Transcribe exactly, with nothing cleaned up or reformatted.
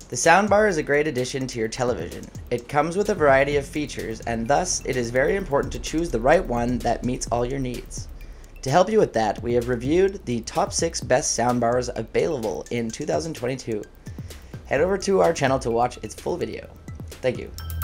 The soundbar is a great addition to your television. It comes with a variety of features, and thus it is very important to choose the right one that meets all your needs. To help you with that, we have reviewed the top six best soundbars available in two thousand twenty-two. Head over to our channel to watch its full video. Thank you.